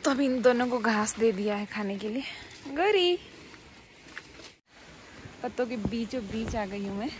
तो अभी इन दोनों को घास दे दिया है खाने के लिए। गौरी, पत्तों के बीचों बीच आ गई हूँ मैं।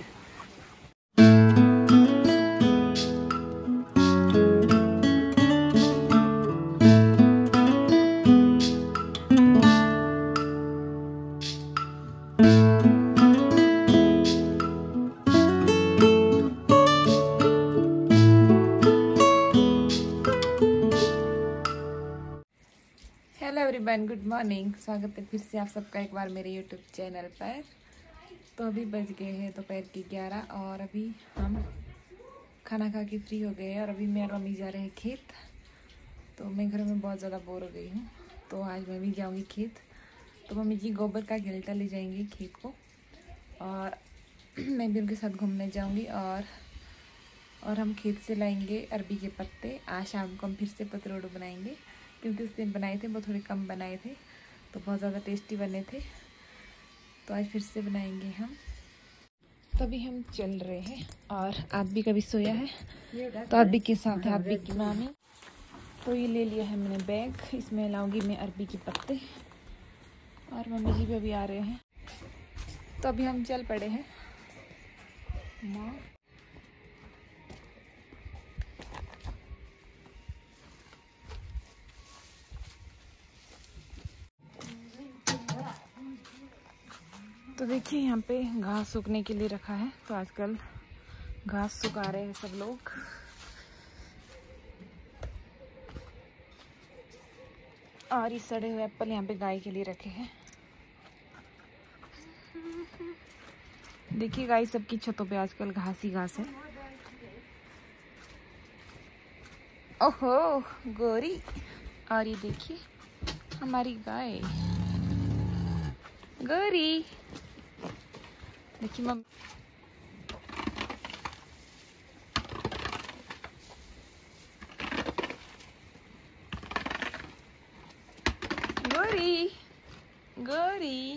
Hello everyone, good morning. स्वागत है फिर से आप सबका एक बार मेरे यूट्यूब चैनल पर। तो अभी बज गए हैं दोपहर की 11 और अभी हम खाना खा के फ्री हो गए हैं और अभी मैं और मम्मी जा रहे हैं खेत। तो मैं घर में बहुत ज़्यादा बोर हो गई हूँ, तो आज मैं भी जाऊँगी खेत। तो मम्मी जी गोबर का गिलटा ले जाएंगे खेत को और मैं भी उनके साथ घूमने जाऊँगी और हम खेत से लाएंगे अरबी के पत्ते। आज शाम को हम फिर से पतरोड़ू बनाएंगे, क्योंकि उस दिन बनाए थे वो थोड़े कम बनाए थे तो बहुत ज़्यादा टेस्टी बने थे। तो आज फिर से बनाएंगे हम। तभी हम चल रहे हैं और आप भी कभी सोया है तो आप भी के साथ है आप भी की मामी। तो ये ले लिया है मैंने बैग, इसमें लाऊंगी मैं अरबी के पत्ते और मम्मी जी भी अभी आ रहे हैं। तो अभी हम चल पड़े हैं। माँ तो देखिए यहाँ पे घास सूखने के लिए रखा है। तो आजकल घास सुखा रहे हैं सब लोग। और ये सड़े हुए एप्पल यहाँ पे गाय के लिए रखे हैं। देखिए गाय सबकी छतों पे आजकल घास ही घास है। ओहो गोरी, और ये देखिए हमारी गाय गोरी। देखिए मम्मी गोरी गोरी।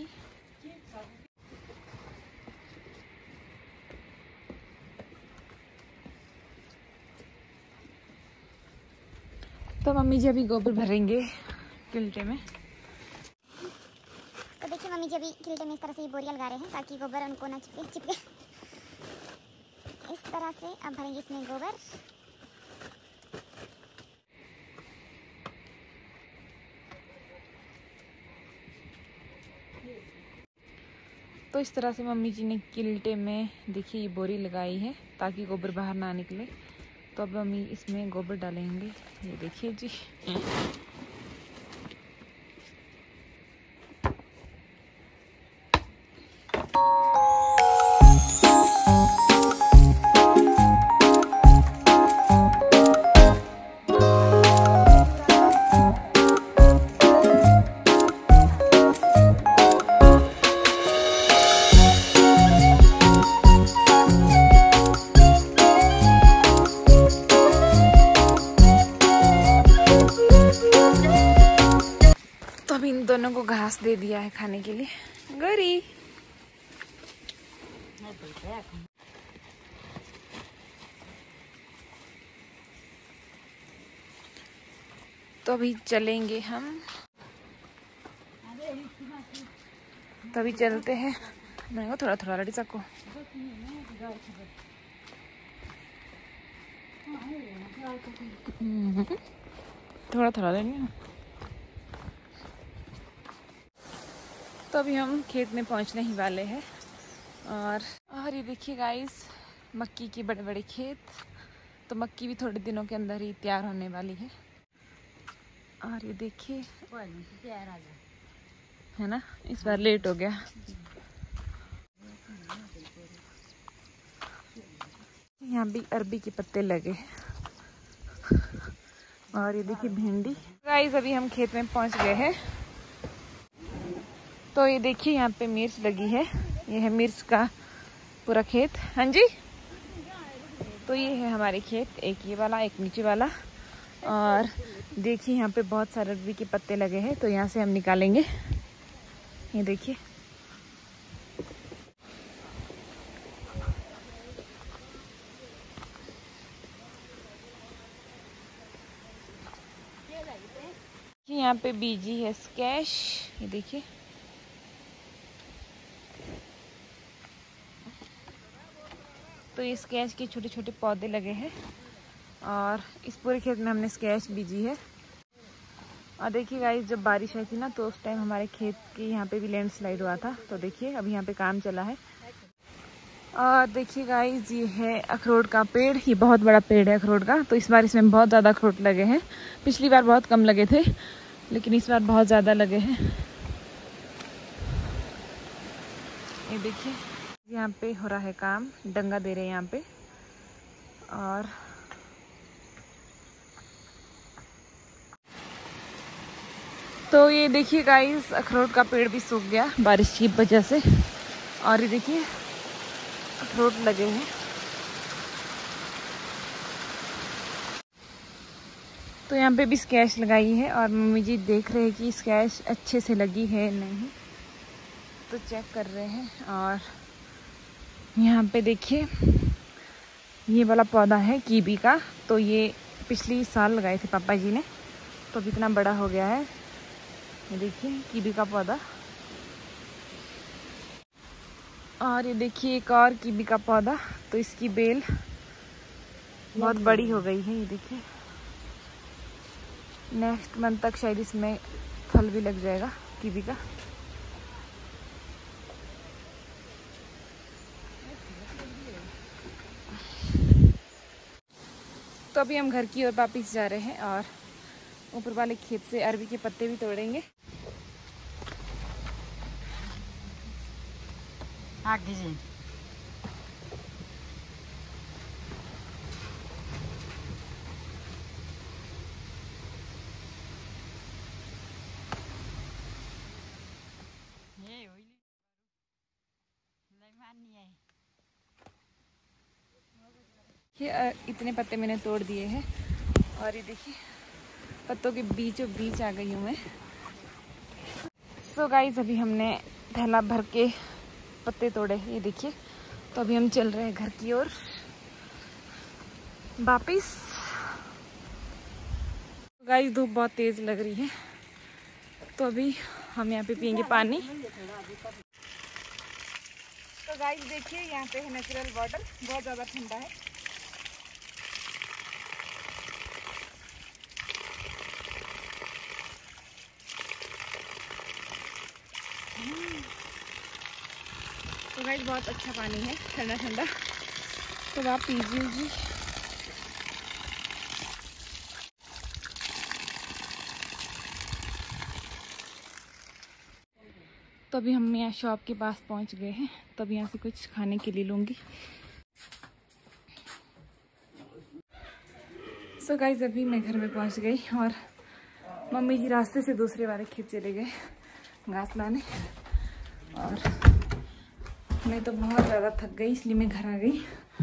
तो मम्मी जी अभी गोबर भरेंगे किल्टे में। तो देखिए मम्मी जी अभी किल्टे में इस तरह से ये बोरियां लगा रहे हैं ताकि गोबर उनको ना चिपके। इस तरह से अब भरेंगे इसमें गोबर। तो इस तरह से मम्मी जी ने किल्टे में देखिए ये बोरी लगाई है ताकि गोबर बाहर ना निकले। तो अब मम्मी इसमें गोबर डालेंगे। ये देखिए जी। तो अभी इन दोनों को घास दे दिया है खाने के लिए। गौरी, तो अभी चलेंगे हम। तो अभी चलते हैं। मैं थोड़ा थोड़ा लड़ी सको। थोड़ा थोड़ा लेंगे। तो अभी हम खेत में पहुंचने ही वाले हैं और ये देखिए गाइस मक्की के बड़े बड़े खेत। तो मक्की भी थोड़े दिनों के अंदर ही तैयार होने वाली है। और ये देखिए है ना, इस बार लेट हो गया। यहाँ भी अरबी के पत्ते लगे और ये देखिए भिंडी। गाइस अभी हम खेत में पहुंच गए हैं। तो ये देखिए यहाँ पे मिर्च लगी है। ये है मिर्च का पूरा खेत। हाँ जी, तो ये है हमारे खेत, एक ये वाला एक नीचे वाला। और देखिए यहाँ पे बहुत सारे अरबी के पत्ते लगे हैं, तो यहाँ से हम निकालेंगे। ये देखिए यहाँ पे बीजी है स्कैश, ये देखिए। तो ये स्कैश के छोटे छोटे पौधे लगे हैं और इस पूरे खेत में हमने स्कैश बीजी है। और देखिए गाइस, जब बारिश आई थी ना तो उस टाइम हमारे खेत के यहाँ पे भी लैंडस्लाइड हुआ था। तो देखिए अभी यहाँ पे काम चला है। और देखिए गाइस, ये है अखरोट का पेड़। ये बहुत बड़ा पेड़ है अखरोट का। तो इस बार इसमें बहुत ज़्यादा अखरोट लगे हैं। पिछली बार बहुत कम लगे थे, लेकिन इस बार बहुत ज़्यादा लगे हैं। ये देखिए, यहाँ पे हो रहा है काम, डंगा दे रहे हैं यहाँ पे। और तो ये देखिए गाइस, अखरोट का पेड़ भी सूख गया बारिश की वजह से। और ये देखिए अखरोट लगे हैं। तो यहाँ पे भी स्कैश लगाई है और मम्मी जी देख रहे हैं कि स्कैश अच्छे से लगी है नहीं, तो चेक कर रहे हैं। और यहाँ पे देखिए, ये वाला पौधा है कीवी का। तो ये पिछली साल लगाए थे पापा जी ने, तो अभी इतना बड़ा हो गया है। ये देखिए कीवी का पौधा। और ये देखिए एक और कीवी का पौधा। तो इसकी बेल बहुत बड़ी हो गई है। ये देखिए, नेक्स्ट मंथ तक शायद इसमें फल भी लग जाएगा कीवी का। तो अभी हम घर की ओर वापिस जा रहे हैं और ऊपर वाले खेत से अरबी के पत्ते भी तोड़ेंगे। ये इतने पत्ते मैंने तोड़ दिए हैं। और ये देखिए पत्तों के बीचों बीच आ गई हूँ मैं। सो गाइस, अभी हमने थैला भर के पत्ते तोड़े हैं, ये देखिए। तो अभी हम चल रहे हैं घर की ओर वापिस। गाइस, धूप बहुत तेज लग रही है, तो अभी हम यहाँ पे पियेंगे पानी। तो गाइस देखिए, यहाँ पे है नेचुरल वाटर, बहुत ज़्यादा ठंडा है। तो गाइस बहुत अच्छा पानी है, ठंडा ठंडा। तो आप पीजिए। तो अभी हम यहाँ शॉप के पास पहुँच गए हैं। तो अभी यहाँ से कुछ खाने के लिए लूँगी। सो गाइस, अभी मैं घर में पहुँच गई और मम्मी जी रास्ते से दूसरे वाले खेत चले गए घास लाने। और मैं तो बहुत ज़्यादा थक गई, इसलिए मैं घर आ गई।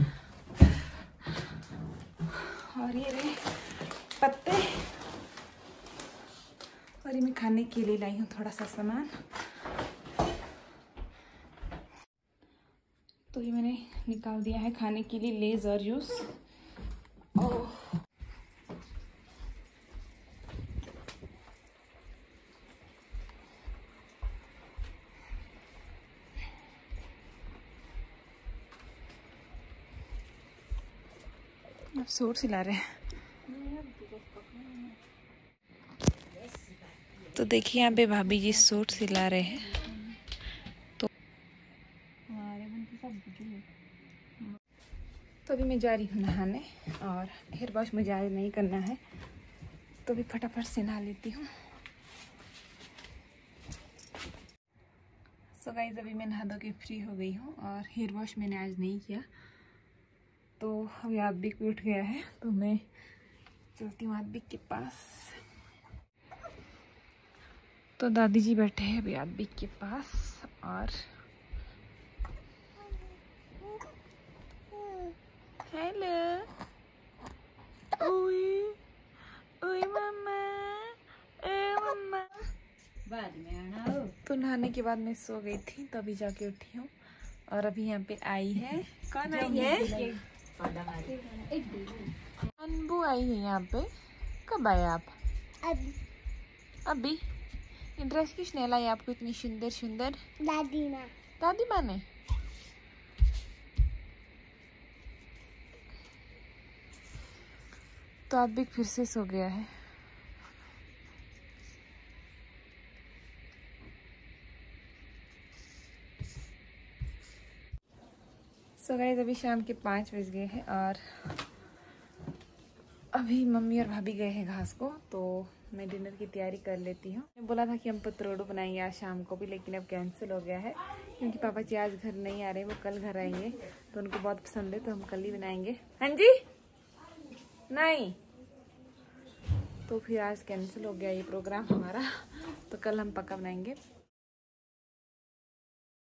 और ये रहे पत्ते, और ये मैं खाने के लिए लाई हूँ थोड़ा सा सामान। तो ये मैंने निकाल दिया है खाने के लिए लेज और जूस। ओह, अब सूट सिला रहे हैं। तो देखिए यहाँ पे भाभी जी सूट सिला रहे हैं। तो अभी मैं जा रही हूँ नहाने और हेयर वॉश मुझे आज नहीं करना है, तो अभी फटाफट से नहा लेती हूँ। सो गाइस, अभी मैं नहा धो के फ्री हो गई हूँ और हेयर वॉश मैंने आज नहीं किया। तो अभी आबिक भी उठ गया है, तो मैं चलती हूँ आबिक के पास। तो दादी जी बैठे हैं अभी आबिक के पास। और हेलो, ओए ओए मम्मा, ए मम्मा। बाद में आना हो। तो नहाने के बाद मैं सो गई थी, तो अभी जाके उठी हूँ। और अभी यहाँ पे आई है, कौन आई है? अनबू आई है यहाँ पे। कब आए आप? अभी ये ड्रेस किसने लाई आपको इतनी सुंदर सुंदर? दादी माँ। दादी माँ ने। तो आप भी फिर से सो गया है। सो गाइस अभी शाम के 5 बज गए हैं और अभी मम्मी और भाभी गए हैं घास को, तो मैं डिनर की तैयारी कर लेती हूँ। मैं बोला था कि हम पतरोड़ू बनाएंगे आज शाम को भी, लेकिन अब कैंसिल हो गया है क्योंकि पापा जी आज घर नहीं आ रहे, वो कल घर आएंगे। तो उनको बहुत पसंद है तो हम कल ही बनाएंगे। हाँ जी नहीं, तो फिर आज कैंसिल हो गया ये प्रोग्राम हमारा, तो कल हम पक्का बनाएंगे।